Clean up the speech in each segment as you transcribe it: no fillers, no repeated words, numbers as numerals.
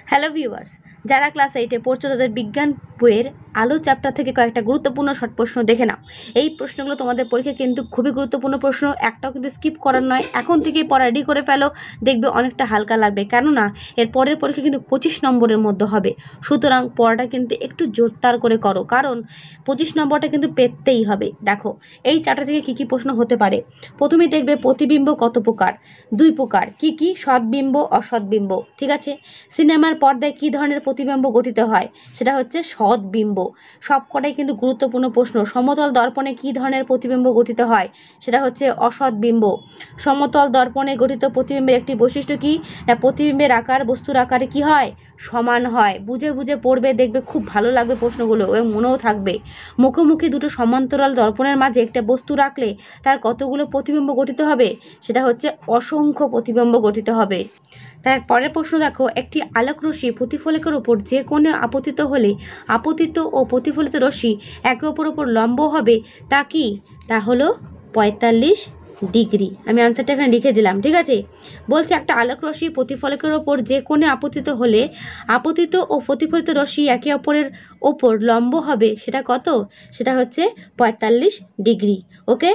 Hello viewers, যারা class 8-এ পড়ছো তাদের বিজ্ঞান বইয়ের আলো চ্যাপ্টার থেকে কয়েকটা গুরুত্বপূর্ণ শর্ট প্রশ্ন দেখে নাও। এই প্রশ্নগুলো তোমাদের পরীক্ষায় কিন্তু খুবই গুরুত্বপূর্ণ প্রশ্ন, একটাও কিন্তু স্কিপ করার নয়। এখন থেকেই পড়া রেডি করে ফেলো, দেখবে অনেকটা হালকা লাগবে, কেননা এর পরের পরীক্ষা কিন্তু 25 নম্বরের মধ্যে হবে। সুতরাং পড়াটা কিন্তু একটু জোরদার করে করো, কারণ 25 নম্বরটা কিন্তু পেতেই হবে। দেখো এই চ্যাপ্টার থেকে কী কী প্রশ্ন হতে পারে। প্রথমেই দেখবে প্রতিবিম্ব কত প্রকার, 2 প্রকার। কি কি? সৎবিম্ব, অসৎবিম্ব। ঠিক আছে। সিনেমার পর্দায় কী ধরনের প্রতিবিম্ব গঠিত হয়? সেটা হচ্ছে সৎবিম্ব। সবকটাই কিন্তু গুরুত্বপূর্ণ প্রশ্ন। সমতল দর্পণে কী ধরনের প্রতিবিম্ব গঠিত হয়? সেটা হচ্ছে অসৎবিম্ব। সমতল দর্পণে গঠিত প্রতিবিম্বের একটি বৈশিষ্ট্য কি? না, প্রতিবিম্বের আকার বস্তুর আকারে কি হয়? সমান হয়। বুঝে বুঝে পড়বে, দেখবে খুব ভালো লাগবে প্রশ্নগুলো এবং মনেও থাকবে। মুখোমুখি দুটো সমান্তরাল দর্পণের মাঝে একটা বস্তু রাখলে তার কতগুলো প্রতিবিম্ব গঠিত হবে? সেটা হচ্ছে অসংখ্য প্রতিবিম্ব গঠিত হবে। তার পরের প্রশ্ন দেখো, একটি আলোকরশ্মি প্রতিফলকের ওপর যে কোণে আপতিত হলে আপতিত ও প্রতিফলিত রশ্মি একে অপরের ওপর লম্ব হবে তা কি? তা হলো 45 ডিগ্রি। আমি আনসারটা এখানে লিখে দিলাম। ঠিক আছে। বলছে একটা আলোকরশ্মি প্রতিফলকের ওপর যে কোণে আপতিত হলে আপতিত ও প্রতিফলিত রশ্মি একে অপরের ওপর লম্ব হবে, সেটা কত? সেটা হচ্ছে 45 ডিগ্রি। ওকে।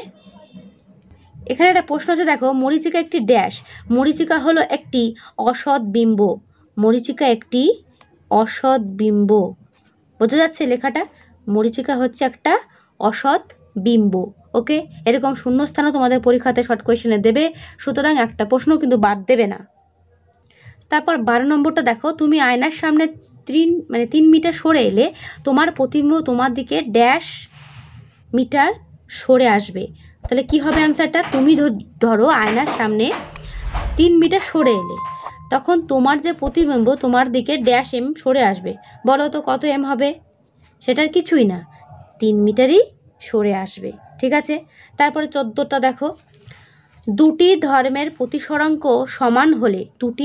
এখানে একটা প্রশ্ন আছে, দেখো মরীচিকা একটি ড্যাশ। মরীচিকা হলো একটি অসৎ বিম্ব। মরীচিকা একটি অসৎ বিম্ব। বোঝা যাচ্ছে লেখাটা? মরীচিকা হচ্ছে একটা অসৎ বিম্ব। ওকে। এরকম শূন্যস্থানও তোমাদের পরীক্ষাতে শর্ট কোয়েশ্চেনে দেবে, সুতরাং একটা প্রশ্ন কিন্তু বাদ দেবে না। তারপর 12 নম্বরটা দেখো, তুমি আয়নার সামনে 3 মিটার সরে এলে তোমার প্রতিবিম্ব তোমার দিকে ড্যাশ মিটার সরে আসবে। তাহলে কি হবে অ্যান্সারটা? তুমি ধরো আয়নার সামনে 3 মিটার সরে এলে, তখন তোমার যে প্রতিবিম্ব তোমার দিকে ড্যাশ এম সরে আসবে। বলো তো কত এম হবে? সেটার কিছুই না, 3 মিটারই সরে আসবে। ঠিক আছে। তারপরে 14টা দেখো, দুটি ধর্মের প্রতিসরাঙ্ক সমান হলে দুটি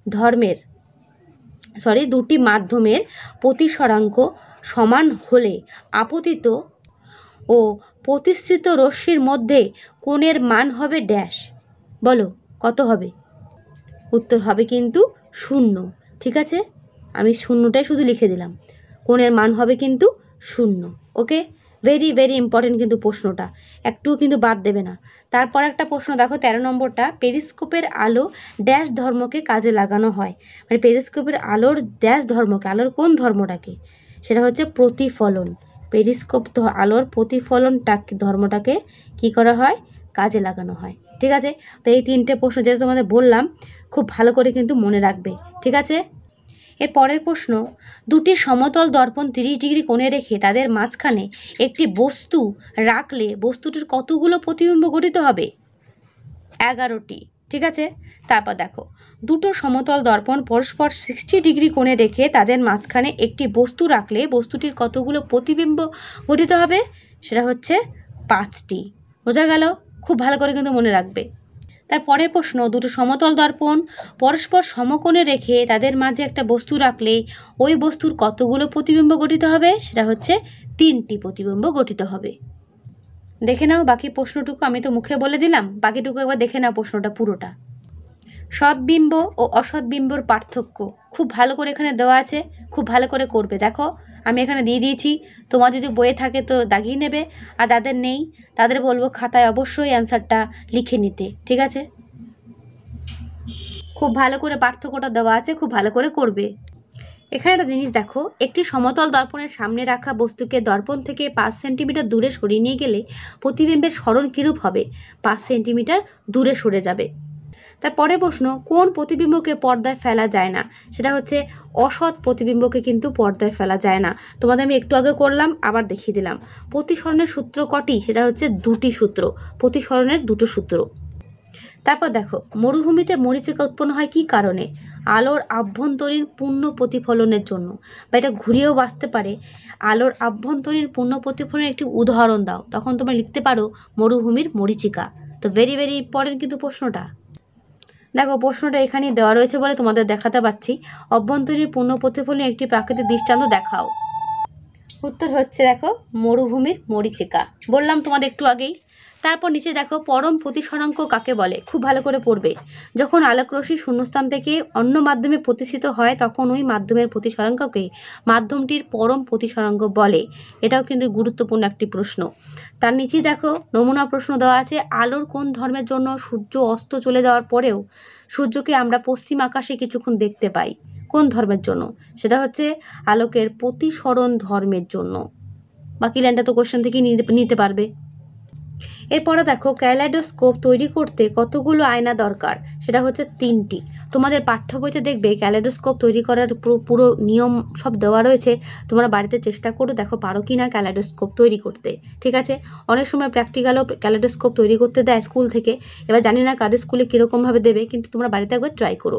মাধ্যমের প্রতিসরাঙ্ক সমান হলে আপতিত ও প্রতিসৃত রশ্মির মধ্যে কোণের মান হবে ড্যাশ। বলো কত হবে? উত্তর হবে কিন্তু 0। ঠিক আছে। আমি 0টাই শুধু লিখে দিলাম। কোণের মান হবে কিন্তু 0। ওকে। ভেরি ভেরি ইম্পর্টেন্ট কিন্তু প্রশ্নটা, একটুও কিন্তু বাদ দেবে না। তারপর একটা প্রশ্ন দেখো 13 নম্বরটা, পেরিস্কোপের আলো ড্যাশ ধর্মকে কাজে লাগানো হয়। মানে পেরিস্কোপের আলোর ড্যাশ ধর্মকে, আলোর কোন ধর্মটাকে? সেটা হচ্ছে প্রতিফলন। পেরিস্কোপ আলোর প্রতিফলনটা ধর্মটাকে কি করা হয়? কাজে লাগানো হয়। ঠিক আছে। তো এই 3টে প্রশ্ন যেটা তোমাদের বললাম খুব ভালো করে কিন্তু মনে রাখবে। ঠিক আছে। এর পরের প্রশ্ন, দুটি সমতল দর্পণ 30 ডিগ্রি কোণে রেখে তাদের মাঝখানে একটি বস্তু রাখলে বস্তুটির কতগুলো প্রতিবিম্ব গঠিত হবে? 11টি। ঠিক আছে। তারপর দেখো, দুটো সমতল দর্পণ পরস্পর 60 ডিগ্রি কোণে রেখে তাদের মাঝখানে একটি বস্তু রাখলে বস্তুটির কতগুলো প্রতিবিম্ব গঠিত হবে? সেটা হচ্ছে 5টি। বোঝা গেল? খুব ভালো করে কিন্তু মনে রাখবে। তারপরের প্রশ্ন, দুটো সমতল দর্পণ পরস্পর সমকোণে রেখে তাদের মাঝে একটা বস্তু রাখলে ওই বস্তুর কতগুলো প্রতিবিম্ব গঠিত হবে? সেটা হচ্ছে 3টি প্রতিবিম্ব গঠিত হবে। দেখে নাও বাকি প্রশ্নটুকু, আমি তো মুখে বলে দিলাম, বাকিটুকু একবার দেখে নাও প্রশ্নটা পুরোটা। সৎবিম্ব ও অসৎবিম্বর পার্থক্য খুব ভালো করে এখানে দেওয়া আছে, খুব ভালো করে করবে। দেখো আমি এখানে দিয়ে দিয়েছি, তোমার যদি বইয়ে থাকে তো দাগিয়ে নেবে, আর যাদের নেই তাদের বলবো খাতায় অবশ্যই অ্যান্সারটা লিখে নিতে। ঠিক আছে। খুব ভালো করে পার্থক্যটা দেওয়া আছে, খুব ভালো করে করবে। এখানে একটা জিনিস দেখো, একটি সমতল দর্পণের সামনে রাখা বস্তুকে দর্পণ থেকে 5 সেন্টিমিটার দূরে সরিয়ে নিয়ে গেলে প্রতিবিম্বের সরণ কিরূপ হবে? 5 সেন্টিমিটার দূরে সরে যাবে। তারপরে প্রশ্ন, কোন প্রতিবিম্বকে পর্দায় ফেলা যায় না? সেটা হচ্ছে অসৎ প্রতিবিম্বকে কিন্তু পর্দায় ফেলা যায় না। তোমাদের আমি একটু আগে করলাম, আবার দেখিয়ে দিলাম। প্রতিসরণের সূত্র কটি? সেটা হচ্ছে 2টি সূত্র। প্রতিসরণের 2টো সূত্র। তারপর দেখো, মরুভূমিতে মরীচিকা উৎপন্ন হয় কি কারণে? আলোর আভ্যন্তরীণ পূর্ণ প্রতিফলনের জন্য, বা এটা ঘুরিয়েও বাঁচতে পারে, আলোর আভ্যন্তরীণ পূর্ণ প্রতিফলনের একটি উদাহরণ দাও। তখন তোমরা লিখতে পারো মরুভূমির মরীচিকা। তো ভেরি ভেরি ইম্পর্টেন্ট কিন্তু প্রশ্নটা। দেখো প্রশ্নটা এখানেই দেওয়া রয়েছে বলে তোমাদের দেখাতে পাচ্ছি। অভ্যন্তরীণ পূর্ণ প্রতিফলনের একটি প্রাকৃতিক দৃষ্টান্ত দেখাও। উত্তর হচ্ছে দেখো মরুভূমির মরীচিকা। বললাম তোমাদের একটু আগেই। তারপর নিচে দেখো পরম প্রতিসরাঙ্ক কাকে বলে, খুব ভালো করে পড়বে। যখন আলোকরশ্মি শূন্যস্থান থেকে অন্য মাধ্যমে প্রতিষ্ঠিত হয় তখন ওই মাধ্যমের প্রতিসরাঙ্ককে মাধ্যমটির পরম প্রতিসরাঙ্ক বলে। এটাও কিন্তু গুরুত্বপূর্ণ একটি প্রশ্ন। তার নিচেই দেখো নমুনা প্রশ্ন দেওয়া আছে, আলোর কোন ধর্মের জন্য সূর্য অস্ত চলে যাওয়ার পরেও সূর্যকে আমরা পশ্চিম আকাশে কিছুক্ষণ দেখতে পাই? কোন ধর্মের জন্য? সেটা হচ্ছে আলোকের প্রতিসরণ ধর্মের জন্য। বাকি লাইনটা তো কোশ্চেন থেকে নিতে পারবে। এরপরে দেখো ক্যালাইডোস্কোপ তৈরি করতে কতগুলো আয়না দরকার? সেটা হচ্ছে 3টি। তোমাদের পাঠ্য বইতে দেখবে ক্যালাইডোস্কোপ তৈরি করার পুরো নিয়ম সব দেওয়া রয়েছে। তোমরা বাড়িতে চেষ্টা করো, দেখো পারো কি না ক্যালাইডোস্কোপ তৈরি করতে। ঠিক আছে, অনেক সময় প্র্যাকটিক্যালও ক্যালাইডোস্কোপ তৈরি করতে দেয় স্কুল থেকে। এবার জানি না কাদের স্কুলে কীরকমভাবে দেবে, কিন্তু তোমরা বাড়িতে একবার ট্রাই করো।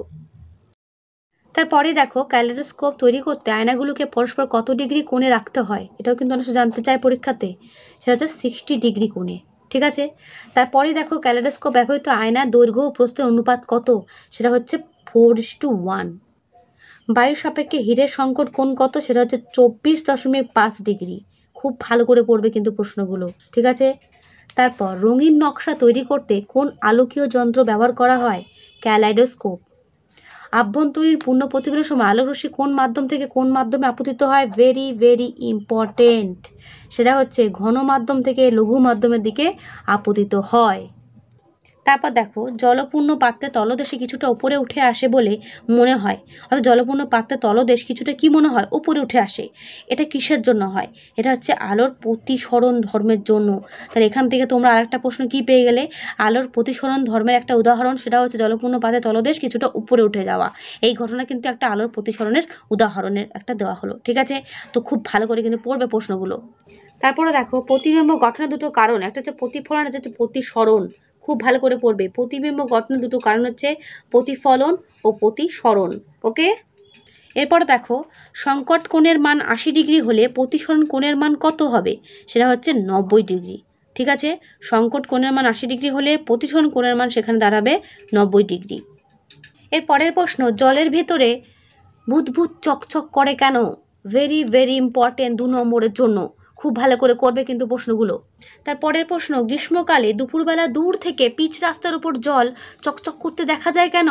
তারপরে দেখো ক্যালাইডোস্কোপ তৈরি করতে আয়নাগুলোকে পরস্পর কত ডিগ্রি কোণে রাখতে হয়? এটাও কিন্তু অনেক জানতে চায় পরীক্ষাতে। সেটা হচ্ছে 60 ডিগ্রি কোণে। ঠিক আছে, তারপরে দেখো ক্যালাইডোস্কোপ ব্যবহৃত আয়নার দৈর্ঘ্য ও প্রস্থের অনুপাত কত? সেটা হচ্ছে 4:1। বায়ু সাপেক্ষে হীরের সংকট কোণ কত? সেটা হচ্ছে 24.5 ডিগ্রি। খুব ভালো করে পড়বে কিন্তু প্রশ্নগুলো। ঠিক আছে, তারপর রঙিন নকশা তৈরি করতে কোন আলোকীয় যন্ত্র ব্যবহার করা হয়? ক্যালাইডোস্কোপ। আভ্যন্তরীণ পূর্ণ প্রতিফলনের সময় আলোক রশ্মি কোন মাধ্যম থেকে কোন মাধ্যমে আপতিত হয়? Very very important. সেটা হচ্ছে ঘন মাধ্যম থেকে লঘু মাধ্যমের দিকে আপতিত হয়। তারপর দেখো জলপূর্ণ পাত্রে তলদেশে কিছুটা উপরে উঠে আসে বলে মনে হয়, অর্থাৎ জলপূর্ণ পাত্রে তলদেশ কিছুটা কি মনে হয়? উপরে উঠে আসে। এটা কিসের জন্য হয়? এটা হচ্ছে আলোর প্রতিসরণ ধর্মের জন্য। তাহলে এখান থেকে তোমরা আরেকটা প্রশ্ন কি পেয়ে গেলে? আলোর প্রতিসরণ ধর্মের একটা উদাহরণ, সেটা হচ্ছে জলপূর্ণ পাত্রে তলদেশ কিছুটা উপরে উঠে যাওয়া। এই ঘটনা কিন্তু একটা আলোর প্রতিসরণের উদাহরণের একটা দেওয়া হলো। ঠিক আছে, তো খুব ভালো করে কিন্তু পড়বে প্রশ্নগুলো। তারপরে দেখো প্রতিবিম্ব গঠনের দুটো কারণ, একটা হচ্ছে প্রতিফলন, একটা হচ্ছে প্রতিসরণ। খুব ভালো করে পড়বে। প্রতিবিম্ব গঠনের দুটো কারণ হচ্ছে প্রতিফলন ও প্রতিসরণ। ওকে, এরপরে দেখো সংকট কোণের মান 80 ডিগ্রি হলে প্রতিসরণ কোণের মান কত হবে? সেটা হচ্ছে 90 ডিগ্রি। ঠিক আছে, সংকট কোণের মান 80 ডিগ্রি হলে প্রতিসরণ কোণের মান সেখানে দাঁড়াবে 90 ডিগ্রি। এর পরের প্রশ্ন, জলের ভেতরে বুদবুদ চকচক করে কেন? ভেরি ভেরি ইম্পর্টেন্ট 2 নম্বরের জন্য। খুব ভালো করে করবে কিন্তু প্রশ্নগুলো। তারপরের প্রশ্ন, গ্রীষ্মকালে দুপুরবেলা দূর থেকে পিচ রাস্তার উপর জল চকচক করতে দেখা যায় কেন?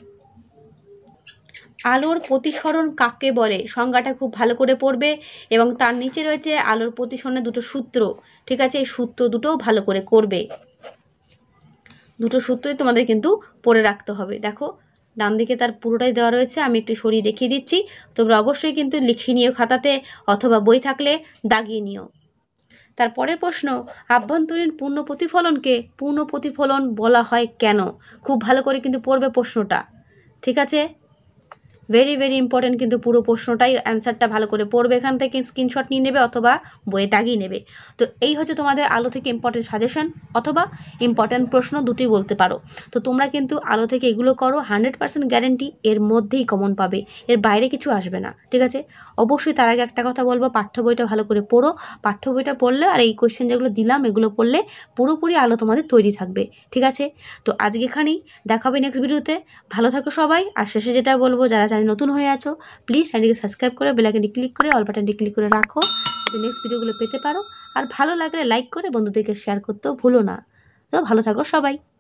আলোর প্রতিসরণ কাকে বলে? সংজ্ঞাটা খুব ভালো করে পড়বে এবং তার নিচে রয়েছে আলোর প্রতিসরণের দুটো সূত্র। ঠিক আছে, এই সূত্র দুটোও ভালো করে করবে। দুটো সূত্রই তোমাদের কিন্তু পড়ে রাখতে হবে। দেখো ডান দিকে তার পুরোটাই দেওয়া রয়েছে, আমি একটু সরিয়ে দেখিয়ে দিচ্ছি। তোমরা অবশ্যই কিন্তু লিখে নিও খাতাতে, অথবা বই থাকলে দাগিয়ে নিও। তারপরের প্রশ্ন, আভ্যন্তরীণ পূর্ণ প্রতিফলনকে পূর্ণ প্রতিফলন বলা হয় কেন? খুব ভালো করে কিন্তু পড়বে প্রশ্নটা। ঠিক আছে, ভেরি ভেরি ইম্পর্টেন্ট কিন্তু পুরো প্রশ্নটাই, অ্যান্সারটা ভালো করে পড়বে। এখান থেকে স্ক্রিনশট নিয়ে নেবে অথবা বইয়ে দাগিয়ে নেবে। তো এই হচ্ছে তোমাদের আলো থেকে ইম্পর্টেন্ট সাজেশন অথবা ইম্পর্টেন্ট প্রশ্ন, দুটি বলতে পারো। তো তোমরা কিন্তু আলো থেকে এগুলো করো, 100% গ্যারেন্টি এর মধ্যেই কমন পাবে, এর বাইরে কিছু আসবে না। ঠিক আছে, অবশ্যই তার আগে একটা কথা বলবো, পাঠ্য বইটা ভালো করে পড়ো। পাঠ্য বইটা পড়লে আর এই কোয়েশ্চেন যেগুলো দিলাম এগুলো পড়লে পুরোপুরি আলো তোমাদের তৈরি থাকবে। ঠিক আছে, তো আজকে এখানেই, দেখা হবে নেক্সট ভিডিওতে। ভালো থাকো সবাই। আর শেষে যেটা বলবো, যারা চ্যানেল নতুন হয়ে আছো প্লিজ চ্যানেলটিকে সাবস্ক্রাইব করে বেল আইকনটি ক্লিক করে অল বাটনটি ক্লিক করে রাখো, যাতে নেক্সট ভিডিওগুলো পেতে পারো। আর ভালো লাগলে লাইক করে বন্ধুদেরকে শেয়ার করতেও ভুলো না। তো ভালো থাকো সবাই।